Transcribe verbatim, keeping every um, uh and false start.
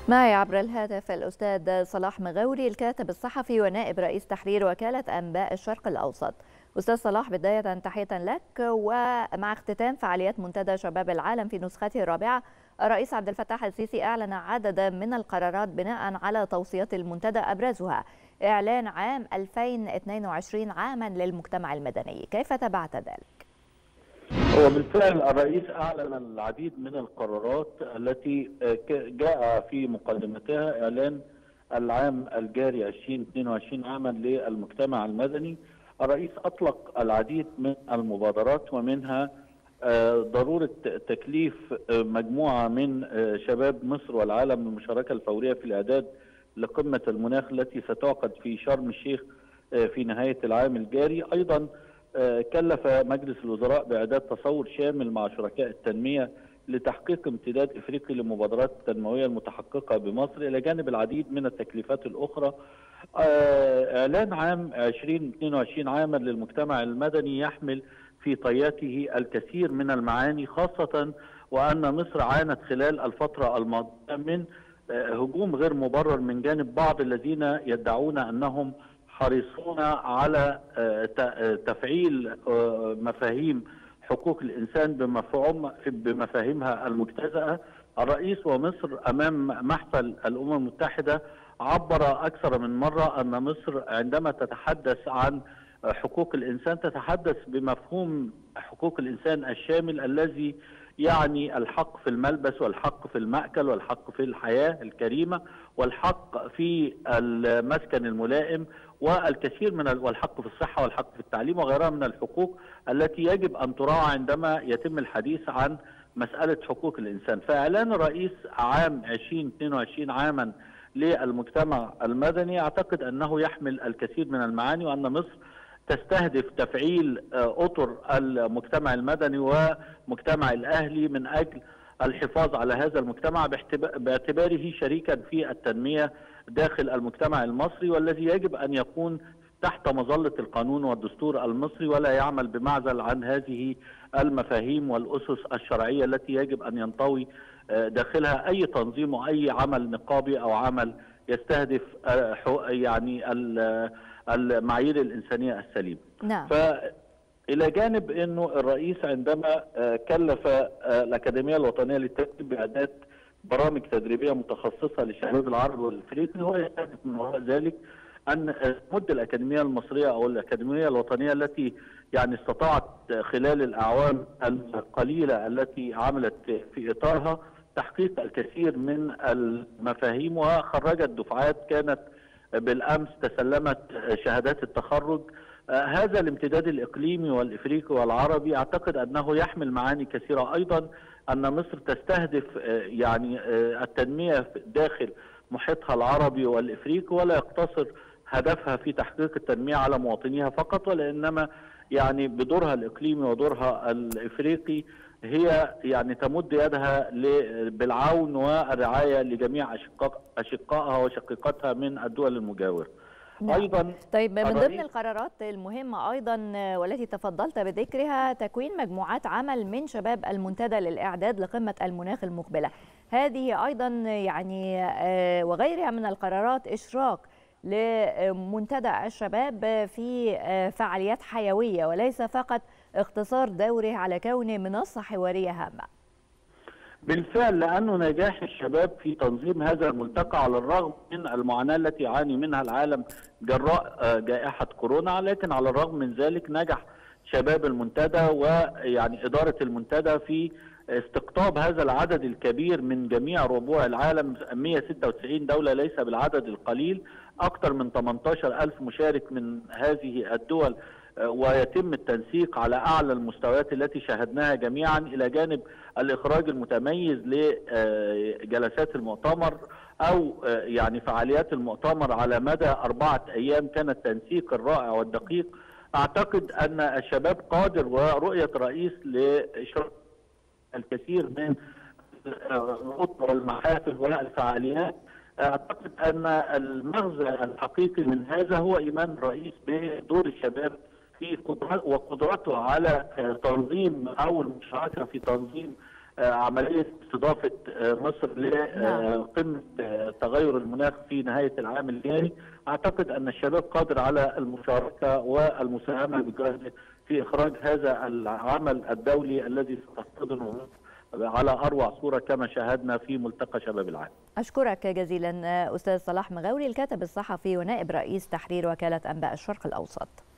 معي عبر الهاتف الأستاذ صلاح مغاوري الكاتب الصحفي ونائب رئيس تحرير وكالة أنباء الشرق الأوسط. أستاذ صلاح، بداية تحية لك. ومع اختتام فعاليات منتدى شباب العالم في نسخته الرابعة، الرئيس عبد الفتاح السيسي أعلن عددا من القرارات بناء على توصيات المنتدى، أبرزها إعلان عام ألفين واثنين وعشرين عاما للمجتمع المدني. كيف تابعت ذلك؟ هو بالفعل الرئيس أعلن العديد من القرارات التي جاء في مقدمتها إعلان العام الجاري ألفين واثنين وعشرين عاما للمجتمع المدني. الرئيس أطلق العديد من المبادرات، ومنها ضرورة تكليف مجموعة من شباب مصر والعالم بالمشاركة الفورية في الإعداد لقمة المناخ التي ستعقد في شرم الشيخ في نهاية العام الجاري. أيضا كلف مجلس الوزراء بإعداد تصور شامل مع شركاء التنمية لتحقيق امتداد إفريقي للمبادرات التنموية المتحققة بمصر، إلى جانب العديد من التكليفات الأخرى. إعلان عام ألفين واثنين وعشرين عاما للمجتمع المدني يحمل في طياته الكثير من المعاني، خاصة وأن مصر عانت خلال الفترة الماضية من هجوم غير مبرر من جانب بعض الذين يدعون أنهم حريصون على تفعيل مفاهيم حقوق الإنسان بمفهوم بمفاهيمها المجتزأة. الرئيس ومصر أمام محفل الأمم المتحدة عبر أكثر من مرة أن مصر عندما تتحدث عن حقوق الإنسان تتحدث بمفهوم حقوق الإنسان الشامل الذي يعني الحق في الملبس، والحق في المأكل، والحق في الحياة الكريمة، والحق في المسكن الملائم، والكثير من والحق في الصحة، والحق في التعليم، وغيرها من الحقوق التي يجب أن تراعى عندما يتم الحديث عن مسألة حقوق الإنسان. فإعلان الرئيس عام ألفين واثنين وعشرين عاما للمجتمع المدني أعتقد أنه يحمل الكثير من المعاني، وأن مصر تستهدف تفعيل أطر المجتمع المدني ومجتمع الأهلي من أجل الحفاظ على هذا المجتمع باعتباره شريكا في التنمية داخل المجتمع المصري، والذي يجب أن يكون تحت مظلة القانون والدستور المصري، ولا يعمل بمعزل عن هذه المفاهيم والأسس الشرعية التي يجب أن ينطوي داخلها أي تنظيم وأي عمل نقابي أو عمل يستهدف يعني المعايير الإنسانية السليمة. نعم. فإلى جانب أنه الرئيس عندما كلف الأكاديمية الوطنية للتدريب بإعداد برامج تدريبية متخصصة للشباب العربي والإفريقي، هو يستهدف من وراء ذلك أن تمد الأكاديمية المصرية أو الأكاديمية الوطنية التي يعني استطاعت خلال الأعوام القليلة التي عملت في إطارها تحقيق الكثير من المفاهيم، وخرجت دفعات كانت بالأمس تسلمت شهادات التخرج. آه هذا الامتداد الإقليمي والإفريقي والعربي أعتقد أنه يحمل معاني كثيرة. أيضا أن مصر تستهدف آه يعني آه التنمية داخل محيطها العربي والإفريقي، ولا يقتصر هدفها في تحقيق التنمية على مواطنيها فقط، ولإنما يعني بدورها الإقليمي ودورها الإفريقي هي يعني تمد يدها بالعون والرعاية لجميع أشقائها وشقيقاتها من الدول المجاورة. نعم. أيضا طيب، من ضمن القرارات المهمة أيضا والتي تفضلت بذكرها تكوين مجموعات عمل من شباب المنتدى للإعداد لقمة المناخ المقبلة. هذه أيضا يعني وغيرها من القرارات إشراك لمنتدى الشباب في فعاليات حيوية، وليس فقط اختصار دوره على كونه منصة حوارية هامة. بالفعل، لأنه نجاح الشباب في تنظيم هذا الملتقى على الرغم من المعاناة التي يعاني منها العالم جراء جائحة كورونا، لكن على الرغم من ذلك نجح شباب المنتدى ويعني إدارة المنتدى في استقطاب هذا العدد الكبير من جميع ربوع العالم، مئة وستة وتسعين دولة ليس بالعدد القليل، أكثر من ثمانية عشر ألف مشارك من هذه الدول، ويتم التنسيق على أعلى المستويات التي شاهدناها جميعا، إلى جانب الإخراج المتميز لجلسات المؤتمر أو يعني فعاليات المؤتمر على مدى أربعة أيام. كان التنسيق الرائع والدقيق. أعتقد أن الشباب قادر، ورؤية الرئيس لإشراك الكثير من الأطر والمحافل والفعاليات، أعتقد أن المغزى الحقيقي من هذا هو إيمان الرئيس بدور الشباب في قدرات وقدرته على تنظيم أو المشاركة في تنظيم عمليه استضافه مصر لقمه تغير المناخ في نهايه العام الجاري. اعتقد ان الشباب قادر على المشاركه والمساهمه بجهده في اخراج هذا العمل الدولي الذي ستحتضنه على اروع صوره كما شاهدنا في ملتقى شباب العالم. اشكرك جزيلا استاذ صلاح مغاوري الكاتب الصحفي ونائب رئيس تحرير وكاله انباء الشرق الاوسط.